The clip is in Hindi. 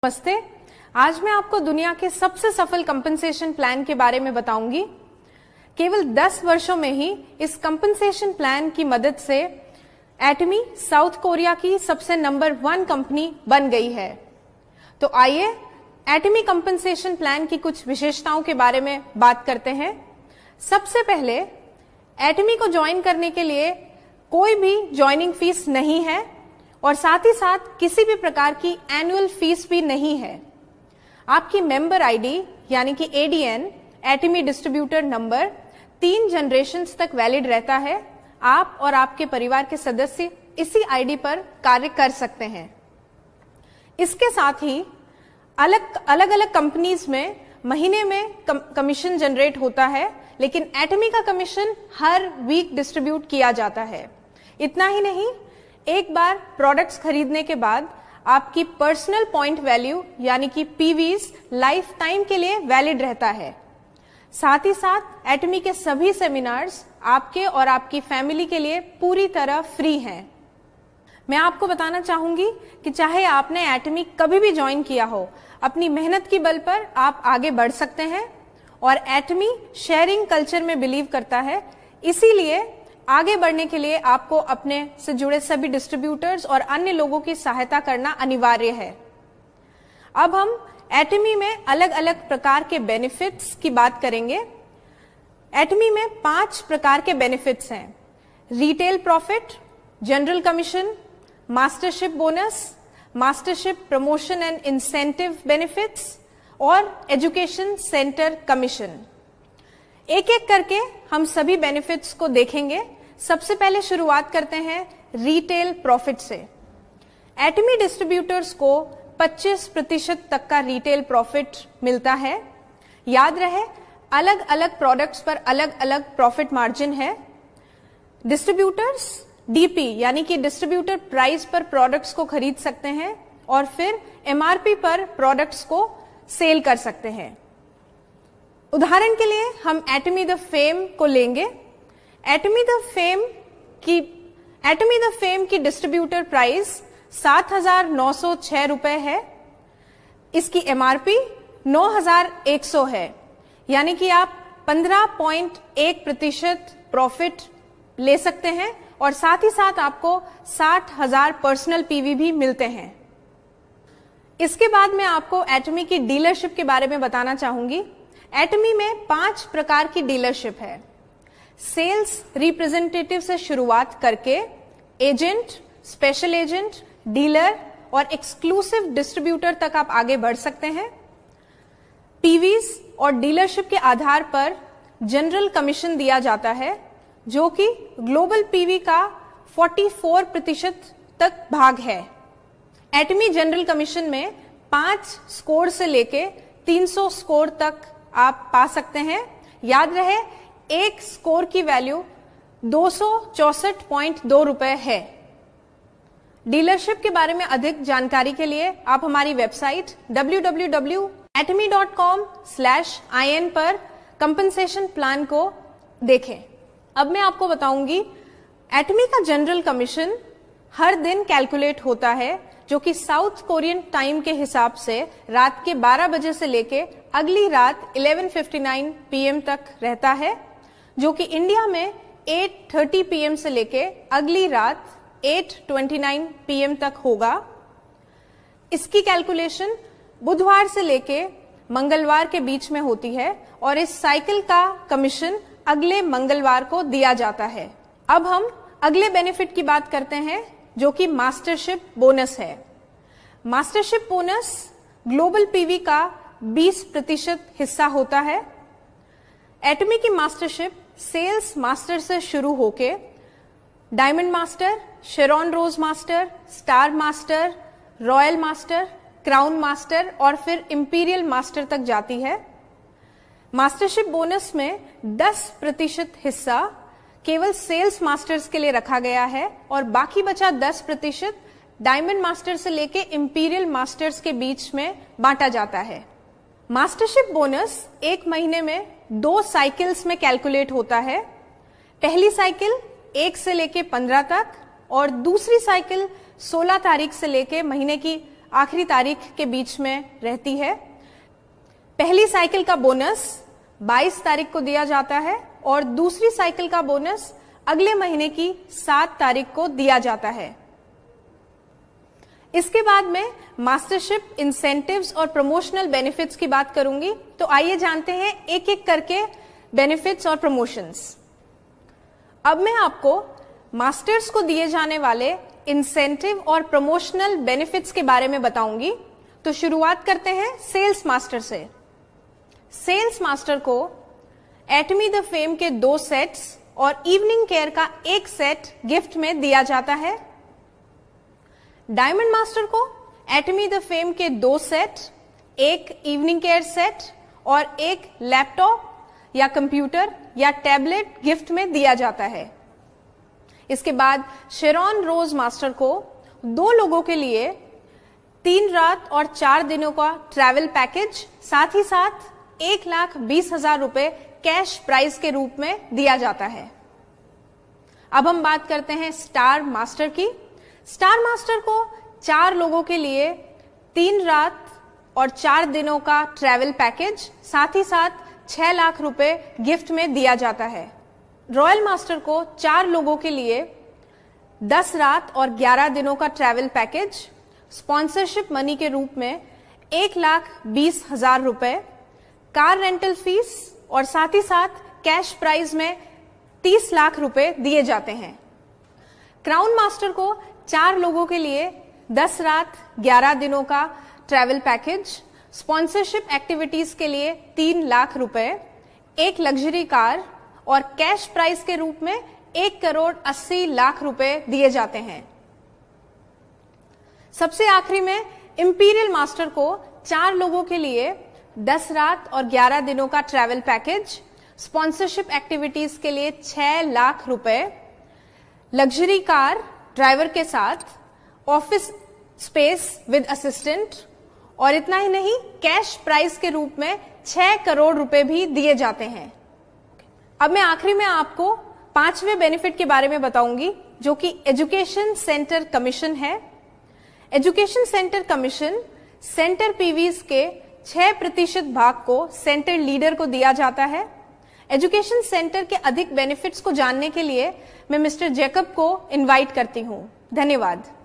नमस्ते। आज मैं आपको दुनिया के सबसे सफल कंपनसेशन प्लान के बारे में बताऊंगी। केवल 10 वर्षों में ही इस कंपनसेशन प्लान की मदद से एटमी साउथ कोरिया की सबसे नंबर 1 कंपनी बन गई है। तो आइए एटमी कंपनसेशन प्लान की कुछ विशेषताओं के बारे में बात करते हैं। सबसे पहले एटमी को ज्वाइन करने के लिए कोई भी ज्वाइनिंग फीस नहीं है और साथ ही साथ किसी भी प्रकार की एनुअल फीस भी नहीं है। आपकी मेंबर आईडी यानी कि ADN Atomy distributor number 3 generations तक वैलिड रहता है। आप और आपके परिवार के सदस्य इसी आईडी पर कार्य कर सकते हैं। इसके साथ ही अलग अलग कंपनीज में महीने में कमीशन जनरेट होता है, लेकिन एटमी का कमीशन हर वीक डिस्ट्रीब्यूट किया जाता है। इतना ही नहीं, एक बार प्रोडक्ट्स खरीदने के बाद आपकी पर्सनल पॉइंट वैल्यू यानी कि पीवीज लाइफ टाइम के लिए वैलिड रहता है। साथ ही साथ एटमी के सभी सेमिनार्स आपके और आपकी फैमिली के लिए पूरी तरह फ्री हैं। मैं आपको बताना चाहूंगी कि चाहे आपने एटमी कभी भी ज्वाइन किया हो, अपनी मेहनत की बल पर आप आगे बढ़ सकते हैं। और एटमी शेयरिंग कल्चर में बिलीव करता है, इसीलिए आगे बढ़ने के लिए आपको अपने से जुड़े सभी डिस्ट्रीब्यूटर्स और अन्य लोगों की सहायता करना अनिवार्य है। अब हम एटमी में अलग अलग प्रकार के बेनिफिट्स की बात करेंगे। एटमी में 5 प्रकार के बेनिफिट्स हैं: retail profit, general commission, mastership bonus, mastership promotion and incentive benefits और एजुकेशन सेंटर कमीशन। एक एक करके हम सभी बेनिफिट्स को देखेंगे। सबसे पहले शुरुआत करते हैं रिटेल प्रॉफिट से। एटमी डिस्ट्रीब्यूटर्स को 25% तक का रिटेल प्रॉफिट मिलता है। याद रहे, अलग अलग प्रोडक्ट्स पर अलग अलग प्रॉफिट मार्जिन है। डिस्ट्रीब्यूटर्स डीपी यानी कि डिस्ट्रीब्यूटर प्राइस पर प्रोडक्ट्स को खरीद सकते हैं और फिर एमआरपी पर प्रोडक्ट्स को सेल कर सकते हैं। उदाहरण के लिए हम एटमी द फेम को लेंगे। एटमी द फेम की डिस्ट्रीब्यूटर प्राइस 7,906 रुपए है। इसकी एमआरपी 9,100 है, यानी कि आप 15.1% प्रॉफिट ले सकते हैं और साथ ही साथ आपको 60,000 पर्सनल पीवी भी मिलते हैं। इसके बाद मैं आपको एटमी की डीलरशिप के बारे में बताना चाहूंगी। एटमी में 5 प्रकार की डीलरशिप है। सेल्स रिप्रेजेंटेटिव से शुरुआत करके एजेंट, स्पेशल एजेंट, डीलर और एक्सक्लूसिव डिस्ट्रीब्यूटर तक आप आगे बढ़ सकते हैं। पीवीज और डीलरशिप के आधार पर जनरल कमीशन दिया जाता है, जो कि ग्लोबल पीवी का 44% तक भाग है। एटमी जनरल कमीशन में 5 स्कोर से लेके 300 स्कोर तक आप पा सकते हैं। याद रहे, एक स्कोर की वैल्यू 264.2 रुपए है। डीलरशिप के बारे में अधिक जानकारी के लिए आप हमारी वेबसाइट www.atomy.com/in पर कंपनसेशन प्लान को देखें। अब मैं आपको बताऊंगी एटमी का जनरल कमीशन हर दिन कैलकुलेट होता है, जो कि साउथ कोरियन टाइम के हिसाब से रात के 12 बजे से लेके अगली रात 11:59 PM तक रहता है, जो कि इंडिया में 8:30 PM से लेके अगली रात 8:29 PM तक होगा। इसकी कैलकुलेशन बुधवार से लेके मंगलवार के बीच में होती है और इस साइकिल का कमीशन अगले मंगलवार को दिया जाता है। अब हम अगले बेनिफिट की बात करते हैं, जो कि मास्टरशिप बोनस है। मास्टरशिप बोनस ग्लोबल पीवी का 20% हिस्सा होता है। एटमी की मास्टरशिप सेल्स मास्टर से शुरू होके diamond master, Sharon rose master, star master, royal master, crown master और फिर इंपीरियल मास्टर तक जाती है। मास्टरशिप बोनस में 10% हिस्सा केवल सेल्स मास्टर्स के लिए रखा गया है और बाकी बचा 10% डायमंड मास्टर से लेके इंपीरियल मास्टर्स के बीच में बांटा जाता है। मास्टरशिप बोनस एक महीने में 2 साइकिल्स में कैलकुलेट होता है। पहली साइकिल 1 से लेके 15 तक और दूसरी साइकिल 16 तारीख से लेके महीने की आखिरी तारीख के बीच में रहती है। पहली साइकिल का बोनस 22 तारीख को दिया जाता है और दूसरी साइकिल का बोनस अगले महीने की 7 तारीख को दिया जाता है। इसके बाद में मास्टरशिप इंसेंटिव्स और प्रमोशनल बेनिफिट्स की बात करूंगी। तो आइए जानते हैं एक एक करके बेनिफिट्स और प्रमोशंस। अब मैं आपको मास्टर्स को दिए जाने वाले इंसेंटिव और प्रमोशनल बेनिफिट्स के बारे में बताऊंगी। तो शुरुआत करते हैं सेल्स मास्टर से। सेल्स मास्टर को एटमी द फेम के 2 सेट्स और इवनिंग केयर का 1 सेट गिफ्ट में दिया जाता है। डायमंड मास्टर को एटमी द फेम के 2 सेट, 1 इवनिंग केयर सेट और 1 लैपटॉप या कंप्यूटर या टैबलेट गिफ्ट में दिया जाता है। इसके बाद शेरॉन रोज मास्टर को 2 लोगों के लिए 3 रात और 4 दिनों का ट्रैवल पैकेज, साथ ही साथ 1,20,000 रुपए कैश प्राइज के रूप में दिया जाता है। अब हम बात करते हैं स्टार मास्टर की। स्टार मास्टर को 4 लोगों के लिए 3 रात और 4 दिनों का ट्रैवल पैकेज, साथ ही साथ 6 लाख रुपए गिफ्ट में दिया जाता है। रॉयल मास्टर को 4 लोगों के लिए 10 रात और 11 दिनों का ट्रैवल पैकेज, स्पॉन्सरशिप मनी के रूप में 1,20,000 रुपए, कार रेंटल फीस और साथ ही साथ कैश प्राइज में 30 लाख रुपए दिए जाते हैं। क्राउन मास्टर को 4 लोगों के लिए 10 रात 11 दिनों का ट्रैवल पैकेज, स्पॉन्सरशिप एक्टिविटीज के लिए 3 लाख रुपए, 1 लग्जरी कार और कैश प्राइज के रूप में 1,80,00,000 रुपए दिए जाते हैं। सबसे आखिरी में इंपीरियल मास्टर को 4 लोगों के लिए 10 रात और 11 दिनों का ट्रैवल पैकेज, स्पॉन्सरशिप एक्टिविटीज के लिए 6 लाख रुपए, लग्जरी कार ड्राइवर के साथ, ऑफिस स्पेस विद असिस्टेंट और इतना ही नहीं, कैश प्राइज के रूप में 6 करोड़ रुपए भी दिए जाते हैं। अब मैं आखिरी में आपको 5वें बेनिफिट के बारे में बताऊंगी, जो कि एजुकेशन सेंटर कमीशन है। Education centre commission centre PVs के 6% भाग को सेंटर लीडर को दिया जाता है। एजुकेशन सेंटर के अधिक बेनिफिट्स को जानने के लिए मैं मिस्टर जैकब को इनवाइट करती हूं। धन्यवाद।